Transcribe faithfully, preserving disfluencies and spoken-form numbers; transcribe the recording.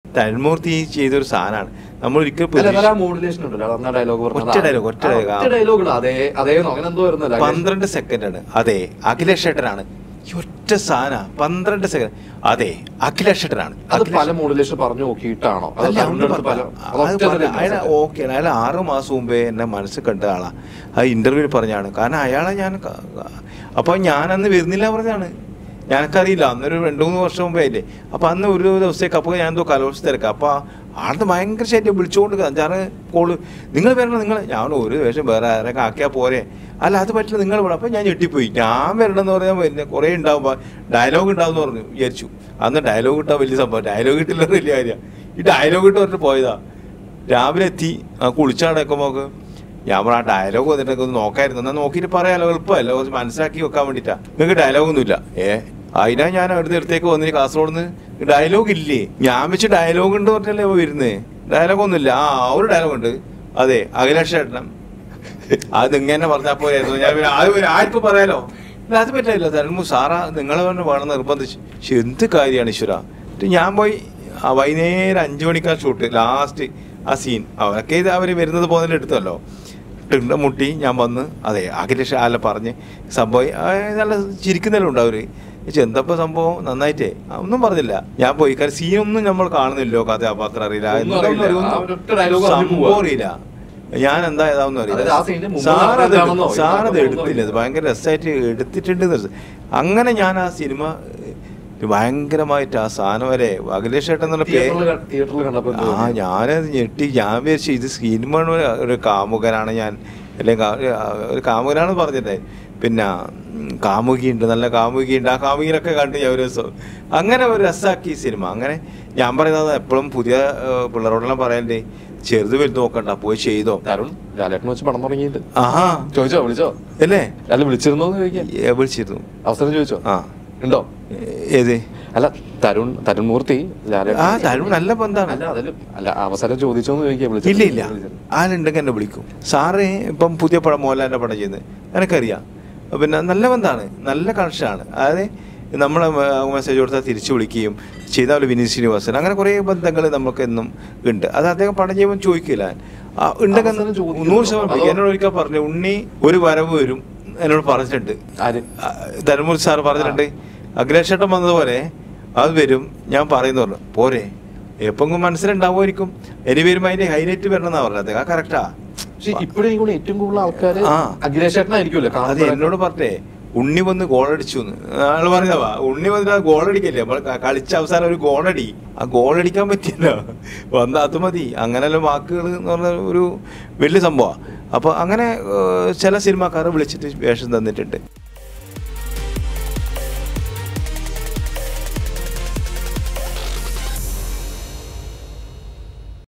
തരുൺമൂർത്തി ചെയ്തൊരു സാധനമാണ്. നമ്മൾ ഒരിക്കലും പന്ത്രണ്ട് സെക്കൻഡാണ്. അതെ, അഖിലേഷ് ഏട്ടനാണ് ഒറ്റ സാധന. പന്ത്രണ്ട് സെക്കൻഡ്. അതെ, അഖിലേഷ് ഏട്ടനാണ്. പല മോഡുലേഷൻ പറഞ്ഞു നോക്കിയിട്ടാണോ? അയാൾ ഓക്കെ, അയാൾ ആറു മാസം മുമ്പേ എന്നെ മനസ്സിൽ കണ്ട ആളാ. ആ ഇന്റർവ്യൂവിൽ പറഞ്ഞാണ്. കാരണം അയാളെ ഞാൻ അപ്പൊ ഞാനന്ന് വരുന്നില്ല പറഞ്ഞാണ്. ഞാനൊക്കറിയില്ല, അന്നൊരു രണ്ടു മൂന്ന് വർഷം മുമ്പേ ആയില്ലേ. അപ്പൊ അന്ന് ഒരു ദിവസത്തേക്ക് അപ്പൊ ഞാൻ എന്തോ കലോത്സവം തിരക്കാം. അപ്പൊ ആളത് ഭയങ്കര ശല്യം വിളിച്ചുകൊണ്ട് അഞ്ചാറ് കോള്, നിങ്ങൾ വരണം നിങ്ങൾ. ഞാൻ ഒരു വേഷം വേറെ ആരൊക്കെ ആക്കിയാൽ പോരെ. അല്ല അത് പറ്റില്ല, നിങ്ങൾ വേണം. അപ്പം ഞാൻ ഞെട്ടിപ്പോയി. ഞാൻ വരണം എന്ന് പറഞ്ഞാൽ പിന്നെ കുറേ ഉണ്ടാവും, ഡയലോഗ് ഉണ്ടാവും എന്ന് പറഞ്ഞു വിചാരിച്ചു. അന്ന് ഡയലോഗ് കിട്ടാൻ വലിയ സംഭവം, ഡയലോഗ് കിട്ടില്ല വലിയ കാര്യമാണ്. ഈ ഡയലോഗ് ഇട്ട് പറഞ്ഞിട്ട് പോയതാ. രാവിലെ എത്തി കുളിച്ചാടക്കുമ്പോൾ ഞാൻ പറഞ്ഞ ആ ഡയലോഗ് വന്നിട്ടൊക്കെ ഒന്ന് നോക്കായിരുന്നു. എന്നാൽ നോക്കിയിട്ട് പറയാലോ, എളുപ്പമല്ലോ, കുറച്ച് മനസ്സിലാക്കി വെക്കാൻ വേണ്ടിയിട്ടാണ്. നിങ്ങൾക്ക് ഡയലോഗൊന്നുമില്ല. ഏ അതിനാ ഞാൻ അവിടുത്തെ അടുത്തേക്ക് വന്നിട്ട് കാസർഗോഡ് നിന്ന് ഡയലോഗ് ഇല്ലേ. ഞാൻ വെച്ച് ഡയലോഗ് ഉണ്ട് പറഞ്ഞല്ലേ വരുന്നത്. ഡയലോഗൊന്നുമില്ല. ആ ഒരു ഡയലോഗ് ഉണ്ട്. അതെ, അഖിലേഷ് ഏട്ടനം അത് ഇങ്ങനെ പറഞ്ഞാൽ പോയായിരുന്നു. ഞാൻ ആർക്കും പറയാലോ. അത് പറ്റില്ല. തരുമു സാറാ നിങ്ങളെ തന്നെ വേണം നിർബന്ധിച്ച്. പക്ഷെ എന്ത് കാര്യമാണ് ഈശ്വര. ഞാൻ പോയി വൈകുന്നേരം അഞ്ചു മണിക്കാർ ഷൂട്ട് ലാസ്റ്റ് ആ സീൻ. അവരൊക്കെ ഇത് അവർ വരുന്നത് പോകുന്നതിൽ എടുത്തല്ലോ. ടിണ്ട മുട്ടി ഞാൻ വന്ന് അതെ അഖിലേഷ് ആല പറഞ്ഞ് സംഭവം നല്ല ചിരിക്കുന്നതിലുണ്ട് അവർ. എന്തപ്പോ സംഭവം നന്നായിട്ടേ ഒന്നും പറഞ്ഞില്ല. ഞാൻ പോയി കാരണം സീനൊന്നും നമ്മൾ കാണുന്നില്ലോ, കഥാപാത്രം അറിയില്ല, സംഭവം അറിയില്ല, ഞാൻ എന്താ ഏതാണെന്ന് അറിയില്ല. സാറത് സാറത് എടുത്തില്ല. അത് ഭയങ്കര രസമായിട്ട് എടുത്തിട്ടുണ്ട്. അങ്ങനെ ഞാൻ ആ സിനിമ ഭയങ്കരമായിട്ട് ആ സാധനം വരെ അഖിലേഷ് ഏട്ടൻ എന്നുള്ള പേര് ആ ഞാനത് ഞെട്ടി. ഞാൻ വിചാരിച്ചു ഇത് സിനിമ ഒരു കാമുകനാണ് ഞാൻ, അല്ലെങ്കിൽ ഒരു കാമുകനാണെന്ന് പറഞ്ഞിട്ടേ. പിന്നെ കാമുകിയുണ്ട്, നല്ല കാമുകിയുണ്ട്. ആ കാമുകിനൊക്കെ കണ്ട് ഞാൻ ഒരു രസം അങ്ങനെ ഒരു രസമാക്കി സിനിമ. അങ്ങനെ ഞാൻ പറയുന്നത് എപ്പോഴും പുതിയ പിള്ളേരോടെല്ലാം പറയണ്ടേ, ചെറുത് വലുത് നോക്കണ്ട, പോയി ചെയ്തോ. ലാലേട്ടനെ വെച്ച് പടം തുടങ്ങിയിട്ട് ആഹാ ചോദിച്ചോ വിളിച്ചോ അല്ലേ? അല്ല വിളിച്ചിരുന്നോ വിളിച്ചിരുന്നു. അവസരം ചോദിച്ചോ? ആ ഉണ്ടോ? ഏത്? അല്ല തരുൺ തരുൺമൂർത്തി ആ തരുൺ നല്ല ബന്ധാണ്. അല്ല അവസരം ചോദിച്ചോന്ന് ചോദിക്കാം. ഇല്ല ഇല്ല, ആളുണ്ടെങ്കിൽ എന്നെ വിളിക്കും. സാറ് ഇപ്പം പുതിയ പടം മോഹൻലാലിന്റെ പടം ചെയ്യുന്നത് എനിക്കറിയാം. പിന്നെ നല്ല ബന്ധാണ്, നല്ല കണക്ഷനാണ്. അതായത് നമ്മളെ മെസ്സേജ് കൊടുത്താൽ തിരിച്ചു വിളിക്കുകയും ചെയ്താൽ വിനീത് ശ്രീനിവാസൻ, അങ്ങനെ കുറേ ബന്ധങ്ങൾ നമുക്ക് എന്നും ഉണ്ട്. അത് അദ്ദേഹം പടം ചെയ്യുമ്പോൾ ചോദിക്കില്ല. ഉണ്ടെങ്കിൽ നൂറ് ശതമാനം എന്നോട് ഒരിക്കൽ പറഞ്ഞു, ഉണ്ണി ഒരു വരവ് വരും എന്നോട് പറഞ്ഞിട്ടുണ്ട്. തരുൺമൂർത്തി സാറ് പറഞ്ഞിട്ടുണ്ട്. അഖിലേഷ് ഏട്ടൻ വന്നതുപോലെ അത് വരും, ഞാൻ പറയുന്നു പറഞ്ഞു. പോരെ എപ്പെങ്കിലും മനസ്സിലുണ്ടാവുമായിരിക്കും. ഇനി വരുമ്പോ അതിന്റെ ഹൈലൈറ്റ് വരണം എന്നാ പറഞ്ഞത്. ആ കറക്റ്റാ. ഇപ്പോഴും ഏറ്റവും കൂടുതൽ ആൾക്കാർ അഖിലേഷ് ഏട്ടനായിരിക്കുമല്ലോ. അത് എന്നോട് പറഞ്ഞേ ഉണ്ണി വന്ന് ഗോളടിച്ചു എന്ന് ആള് പറഞ്ഞതാ. ഉണ്ണി വന്നിട്ട് ആ ഗോളടിക്കല്ലേ, നമ്മൾ കളിച്ച അവസാനം ഒരു ഗോളടി, ആ ഗോളടിക്കാൻ പറ്റിയല്ലോ, വന്ന അത് മതി. അങ്ങനെയുള്ള വാക്കുകൾ എന്ന് പറഞ്ഞ ഒരു വലിയ സംഭവമാണ്. അപ്പോൾ അങ്ങനെ ചില സിനിമാക്കാരെ വിളിച്ചിട്ട് വേഷം തന്നിട്ടുണ്ട്.